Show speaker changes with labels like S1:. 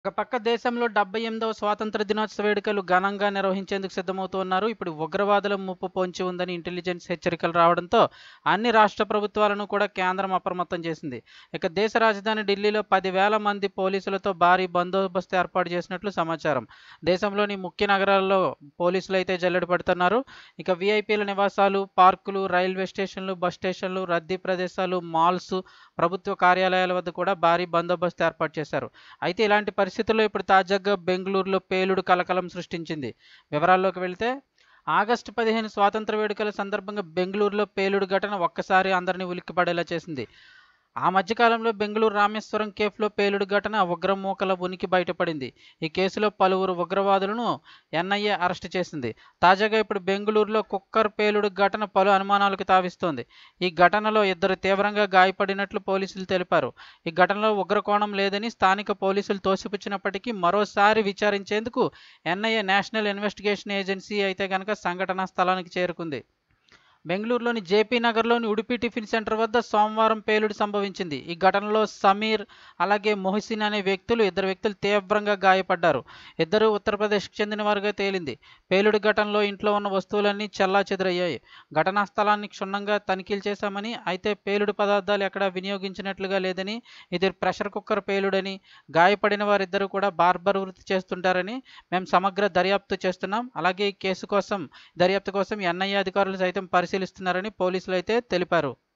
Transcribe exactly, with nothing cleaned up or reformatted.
S1: ఒక పక్క దేశంలో డెబ్బై ఎనిమిదవ స్వాతంత్ర దినోత్సవ వేడుకలు ఘనంగా నిర్వహించేందుకు సిద్ధమవుతున్నారు. ఇప్పుడు ఉగ్రవాదుల ముప్పు పొంచి ఉందని ఇంటెలిజెన్స్ హెచ్చరికలు రావడంతో అన్ని రాష్ట్ర ప్రభుత్వాలను కూడా కేంద్రం అప్రమత్తం చేసింది. ఇక దేశ రాజధాని ఢిల్లీలో పదివేల మంది పోలీసులతో భారీ బందోబస్తు ఏర్పాటు చేసినట్లు సమాచారం. దేశంలోని ముఖ్య నగరాల్లో పోలీసులు అయితే జల్లెడ పడుతున్నారు. ఇక వీఐపీల నివాసాలు, పార్కులు, రైల్వే స్టేషన్లు, బస్ స్టేషన్లు, రద్దీ ప్రదేశాలు, మాల్స్, ప్రభుత్వ కార్యాలయాల వద్ద కూడా భారీ బందోబస్తు ఏర్పాటు చేశారు. అయితే ఇలాంటి పరిస్థితుల్లో ఇప్పుడు తాజాగా బెంగళూరులో పేలుడు కలకలం సృష్టించింది. వివరాల్లోకి వెళ్తే ఆగస్టు పదిహేను స్వాతంత్ర వేడుకల సందర్భంగా బెంగళూరులో పేలుడు ఘటన ఒక్కసారి అందరినీ ఉలిక్కిపడేలా చేసింది. ఆ మధ్యకాలంలో బెంగళూరు రామేశ్వరం కేఫ్లో పేలుడు ఘటన ఉగ్రమూకల ఉనికి బయటపడింది. ఈ కేసులో పలువురు ఉగ్రవాదులను ఎన్ఐఏ అరెస్టు చేసింది. తాజాగా ఇప్పుడు బెంగళూరులో కుక్కర్ పేలుడు ఘటన పలు అనుమానాలకు తావిస్తోంది. ఈ ఘటనలో ఇద్దరు తీవ్రంగా గాయపడినట్లు పోలీసులు తెలిపారు. ఈ ఘటనలో ఉగ్రకోణం లేదని స్థానిక పోలీసులు తోసిపుచ్చినప్పటికీ మరోసారి విచారించేందుకు ఎన్ఐఏ నేషనల్ ఇన్వెస్టిగేషన్ ఏజెన్సీ అయితే కనుక సంఘటనా స్థలానికి చేరుకుంది. బెంగళూరులోని జేపీ నగర్లోని ఉడిపి టిఫిన్ సెంటర్ వద్ద సోమవారం పేలుడు సంభవించింది. ఈ ఘటనలో సమీర్ అలాగే మొహసిన్ అనే వ్యక్తులు ఇద్దరు వ్యక్తులు తీవ్రంగా గాయపడ్డారు. ఇద్దరు ఉత్తరప్రదేశ్కి చెందిన వారుగా తేలింది. పేలుడు ఘటనలో ఇంట్లో ఉన్న వస్తువులన్నీ చెల్లాచెదురయ్యాయి. ఘటనా స్థలాన్ని క్షుణ్ణంగా తనిఖీలు చేశామని, అయితే పేలుడు పదార్థాలు ఎక్కడా వినియోగించినట్లుగా లేదని, ఇది ప్రెషర్ కుక్కర్ పేలుడని, గాయపడిన వారిద్దరూ కూడా బార్బర్ వృత్తి చేస్తుంటారని మేము సమగ్ర దర్యాప్తు చేస్తున్నాం. అలాగే ఈ కేసు కోసం దర్యాప్తు కోసం ఎన్ఐఏ అధికారులు సైతం పరిశీలిస్తున్నారని పోలీసులు అయితే తెలిపారు.